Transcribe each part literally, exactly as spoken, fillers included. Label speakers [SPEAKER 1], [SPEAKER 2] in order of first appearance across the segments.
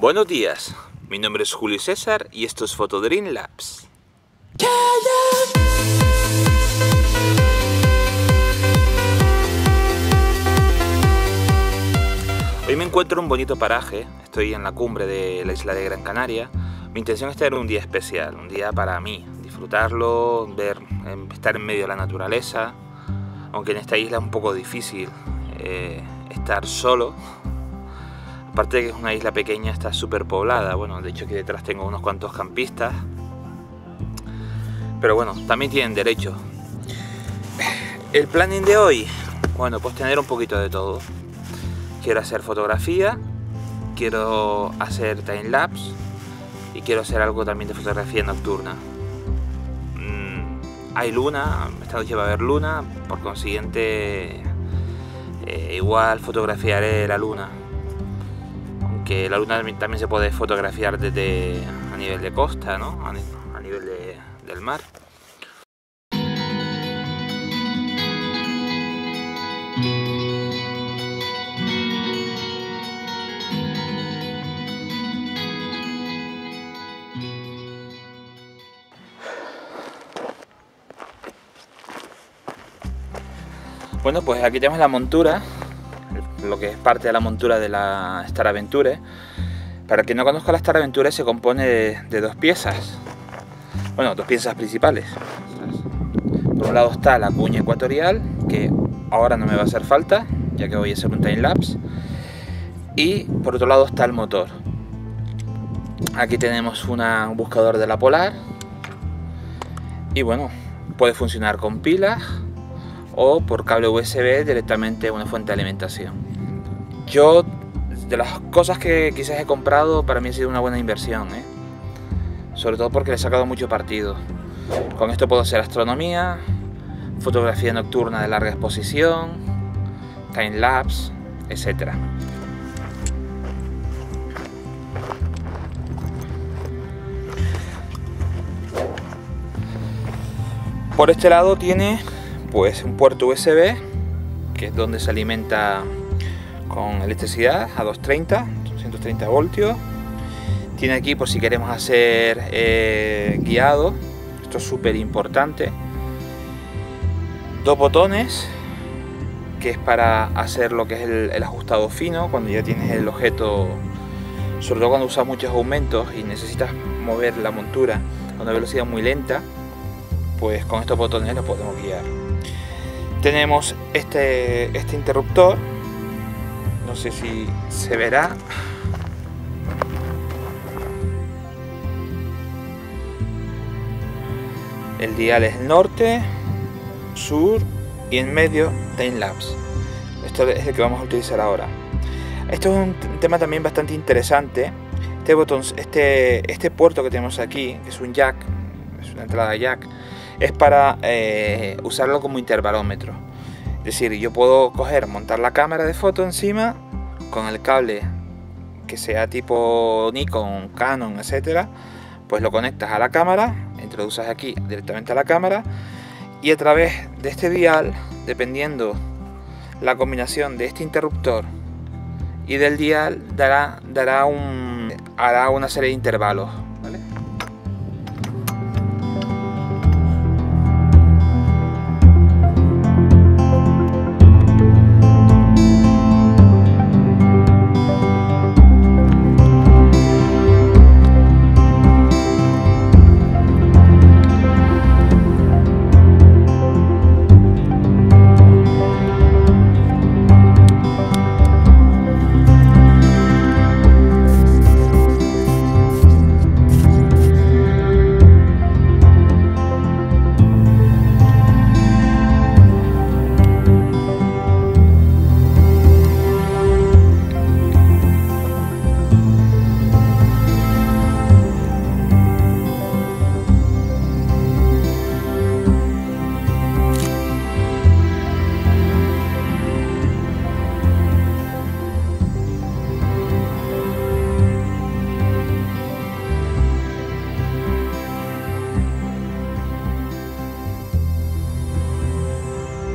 [SPEAKER 1] Buenos días, mi nombre es Julio César y esto es Photodream Labs. Hoy me encuentro en un bonito paraje, estoy en la cumbre de la isla de Gran Canaria. Mi intención es tener un día especial, un día para mí, disfrutarlo, ver, estar en medio de la naturaleza, aunque en esta isla es un poco difícil eh, estar solo. Aparte de que es una isla pequeña, está súper poblada. Bueno, de hecho aquí detrás tengo unos cuantos campistas. Pero bueno, también tienen derecho. El planning de hoy, bueno, pues tener un poquito de todo. Quiero hacer fotografía, quiero hacer timelapse y quiero hacer algo también de fotografía nocturna. Mm, hay luna, esta noche va a haber luna, por consiguiente eh, igual fotografiaré la luna. Que la luna también se puede fotografiar desde a nivel de costa, ¿no? A nivel de, del mar. Bueno, pues aquí tenemos la montura, lo que es parte de la montura de la Star Adventure. Para quien no conozca, la Star Adventure se compone de, de dos piezas, bueno, dos piezas principales. Por un lado está la cuña ecuatorial, que ahora no me va a hacer falta, ya que voy a hacer un timelapse, y por otro lado está el motor. Aquí tenemos una, un buscador de la Polar, y bueno, puede funcionar con pilas o por cable U S B directamente a una fuente de alimentación. Yo, de las cosas que quizás he comprado, para mí ha sido una buena inversión, ¿eh? Sobre todo porque le he sacado mucho partido. Con esto puedo hacer astronomía, fotografía nocturna de larga exposición, timelapse, etcétera. Por este lado tiene pues un puerto U S B, que es donde se alimenta con electricidad a doscientos treinta, doscientos treinta voltios. Tiene aquí por si queremos hacer eh, guiado, esto es súper importante. Dos botones, que es para hacer lo que es el, el ajustado fino, cuando ya tienes el objeto, sobre todo cuando usas muchos aumentos y necesitas mover la montura a una velocidad muy lenta, pues con estos botones lo podemos guiar. Tenemos este, este interruptor, no sé si se verá. El dial es norte, sur y en medio timelapse. Esto es el que vamos a utilizar ahora. Esto es un tema también bastante interesante. Este botón, este, este puerto que tenemos aquí, que es un jack, es una entrada jack, es para eh, usarlo como intervalómetro. Es decir, yo puedo coger, montar la cámara de foto encima con el cable que sea tipo Nikon, Canon, etcétera. Pues lo conectas a la cámara, introduces aquí directamente a la cámara y a través de este dial, dependiendo la combinación de este interruptor y del dial, dará, dará, un, hará una serie de intervalos, ¿vale?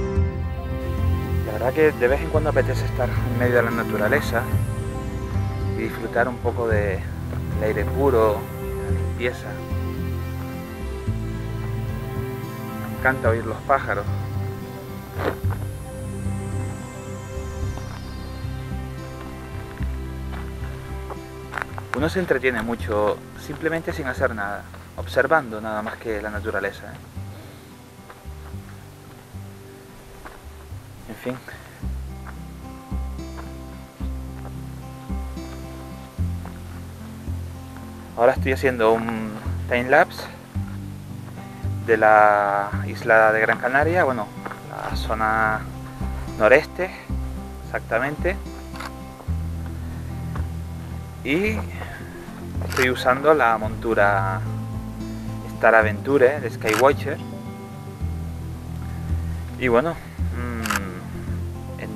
[SPEAKER 1] verdad que de vez en cuando apetece estar en medio de la naturaleza y disfrutar un poco de el aire puro, la limpieza. Me encanta oír los pájaros. Uno se entretiene mucho simplemente sin hacer nada, observando nada más que la naturaleza, ¿eh? En fin. Ahora estoy haciendo un time lapse de la isla de Gran Canaria, bueno, la zona noreste exactamente, y estoy usando la montura Star Aventure de Skywatcher. Y bueno, en,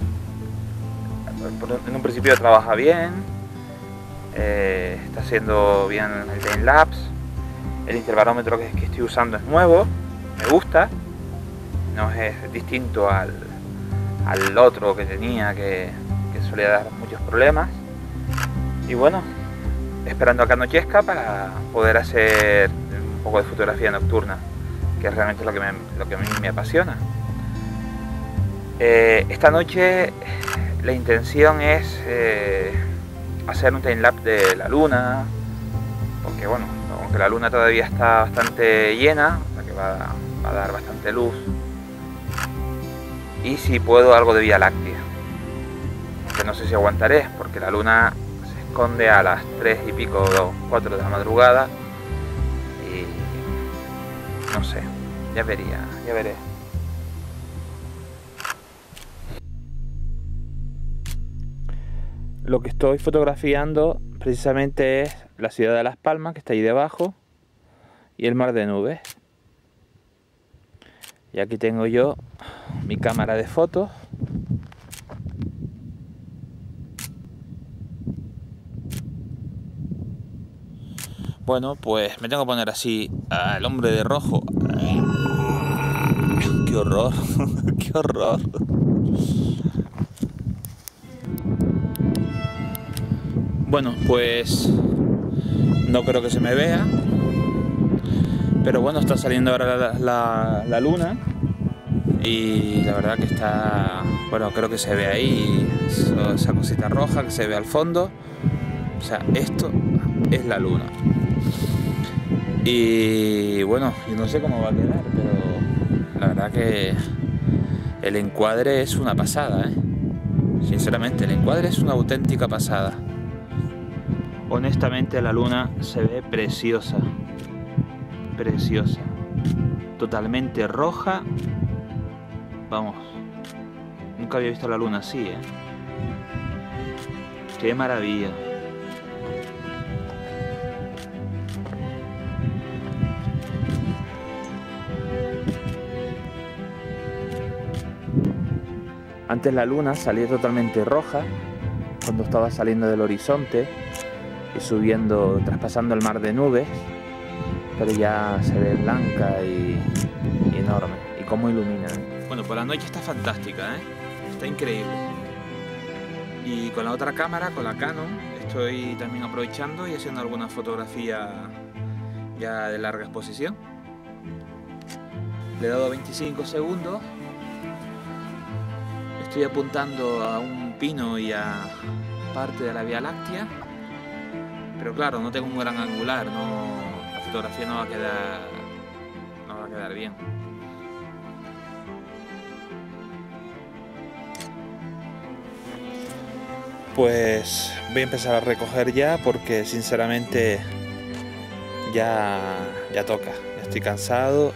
[SPEAKER 1] en un principio trabaja bien. Eh, está haciendo bien el time lapse. El intervarómetro que, que estoy usando es nuevo, me gusta, no es distinto al, al otro que tenía, que, que solía dar muchos problemas. Y bueno, esperando a que anochezca para poder hacer un poco de fotografía nocturna, que es realmente lo que, me, lo que a mí me apasiona. Eh, esta noche la intención es eh, hacer un timelapse de la luna, porque bueno, aunque la luna todavía está bastante llena, o sea que va, va a dar bastante luz, y si puedo algo de Vía Láctea, que no sé si aguantaré, porque la luna se esconde a las tres y pico o cuatro de la madrugada, y no sé, ya vería, ya veré. Lo que estoy fotografiando precisamente es la ciudad de Las Palmas, que está ahí debajo, y el mar de nubes. Y aquí tengo yo mi cámara de fotos. Bueno, pues me tengo que poner así al hombre de rojo. ¡Qué horror! ¡Qué horror! Bueno, pues no creo que se me vea, pero bueno, está saliendo ahora la, la, la luna y la verdad que está, bueno, creo que se ve ahí eso, esa cosita roja que se ve al fondo. O sea, esto es la luna. Y bueno, yo no sé cómo va a quedar, pero la verdad que el encuadre es una pasada, ¿eh? Sinceramente, el encuadre es una auténtica pasada. Honestamente la luna se ve preciosa, preciosa, totalmente roja, vamos, nunca había visto la luna así, ¿eh? Qué maravilla. Antes la luna salía totalmente roja cuando estaba saliendo del horizonte y subiendo, traspasando el mar de nubes, pero ya se ve blanca y, y enorme. Y cómo ilumina, ¿eh? Bueno, por la noche está fantástica, ¿eh? Está increíble. Y con la otra cámara, con la Canon, estoy también aprovechando y haciendo alguna fotografía ya de larga exposición. Le he dado veinticinco segundos. Estoy apuntando a un pino y a parte de la Vía Láctea. Pero claro, no tengo un gran angular, no, la fotografía no va a quedar, no va a quedar bien. Pues voy a empezar a recoger ya porque sinceramente ya, ya toca. Ya estoy cansado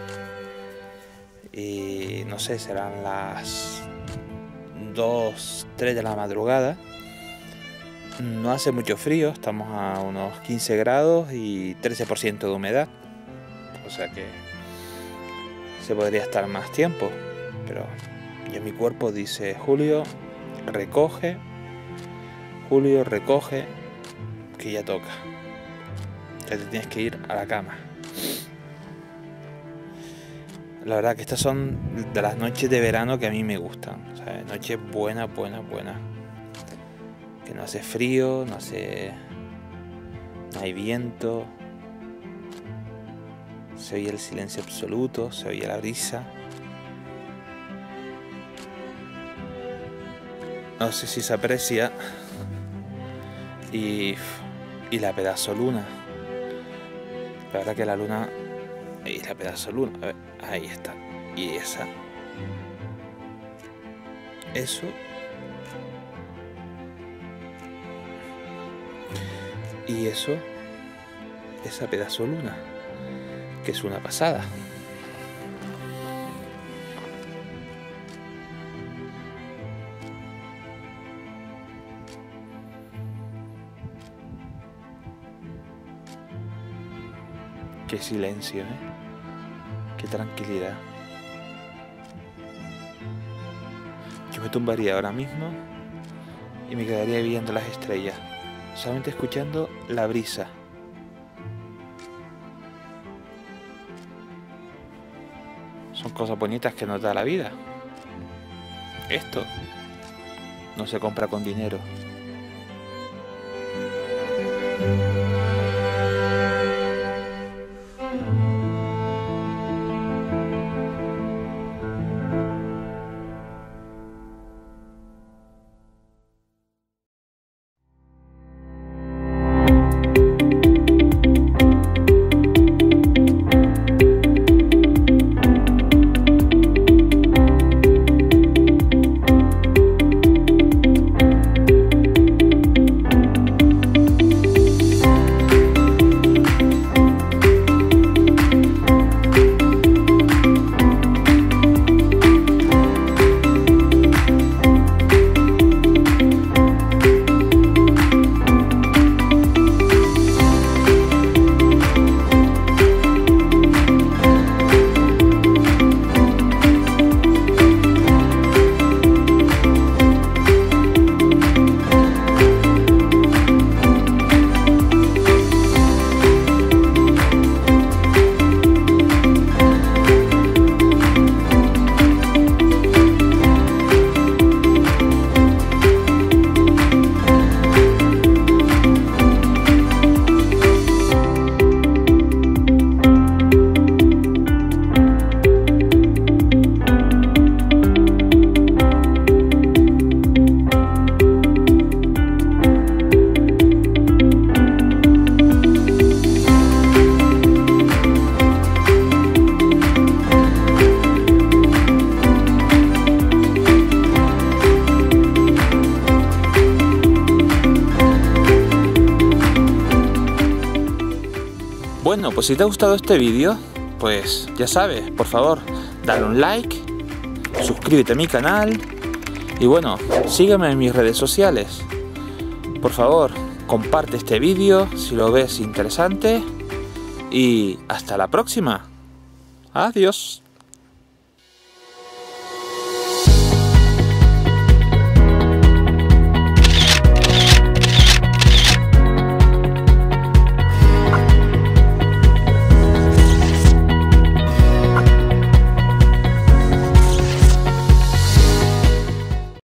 [SPEAKER 1] y no sé, serán las dos, tres de la madrugada. No hace mucho frío, estamos a unos quince grados y trece por ciento de humedad, o sea que se podría estar más tiempo, pero ya mi cuerpo dice: Julio, recoge, Julio, recoge, que ya toca, ya te tienes que ir a la cama. La verdad que estas son de las noches de verano que a mí me gustan, o sea, noches buenas, buenas, buenas. que no hace frío, no hace... no hay viento, se oye el silencio absoluto, se oye la brisa. No sé si se aprecia. Y, y la pedazo luna. La verdad que la luna... y la pedazo luna, a ver, ahí está. Y esa... eso... y eso... esa pedazo luna, que es una pasada. Qué silencio, ¿eh? Qué tranquilidad. Yo me tumbaría ahora mismo y me quedaría viendo las estrellas, solamente escuchando la brisa. Son cosas bonitas que nos da la vida. Esto no se compra con dinero. Bueno, pues si te ha gustado este vídeo, pues ya sabes, por favor, dale un like, suscríbete a mi canal y bueno, sígueme en mis redes sociales. Por favor, comparte este vídeo si lo ves interesante y hasta la próxima. Adiós.